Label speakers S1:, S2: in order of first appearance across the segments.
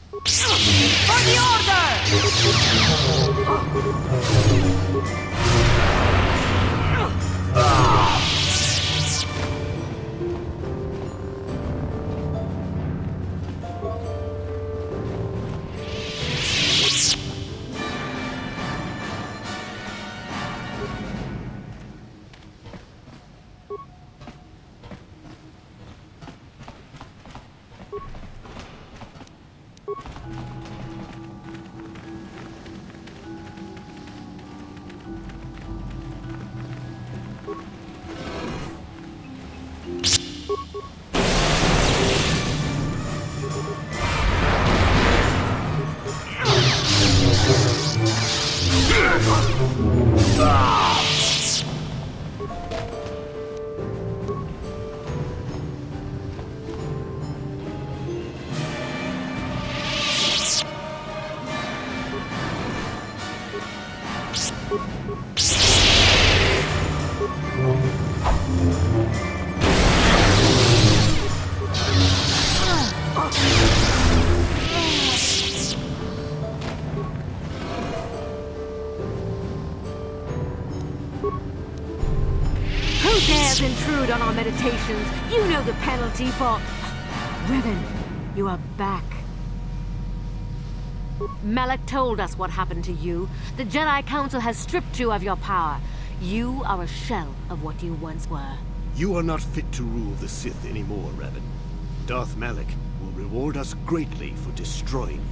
S1: For the Who dares intrude on our meditations? You know the penalty for... Revan, you are back. Malak told us what happened to you. The Jedi Council has stripped you of your power. You are a shell of what you once were.
S2: You are not fit to rule the Sith anymore, Revan. Darth Malak will reward us greatly for destroying you.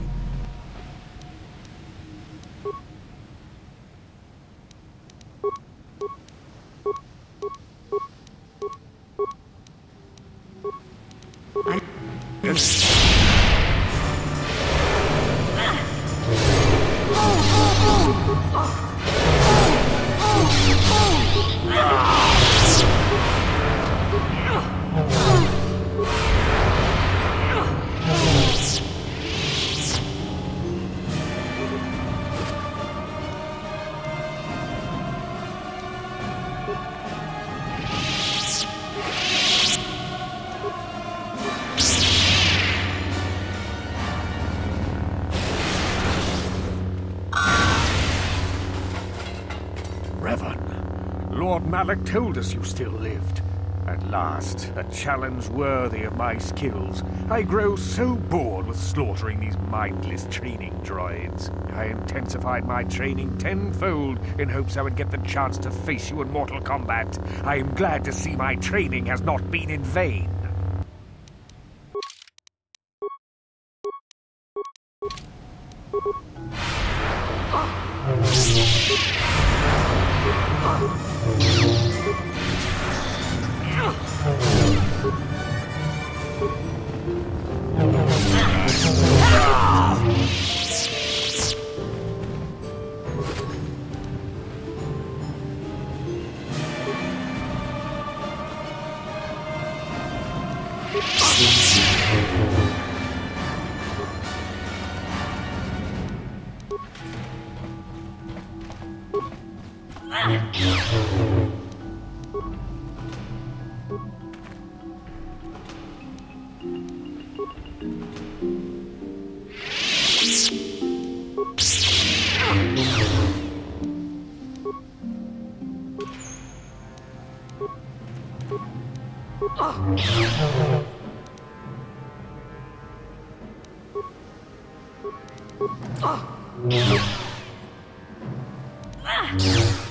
S3: Revan, Lord Malak told us you still lived. At last, a challenge worthy of my skills. I grow so bored with slaughtering these mindless training droids. I intensified my training tenfold in hopes I would get the chance to face you in mortal combat. I am glad to see my training has not been in vain.
S1: Oh!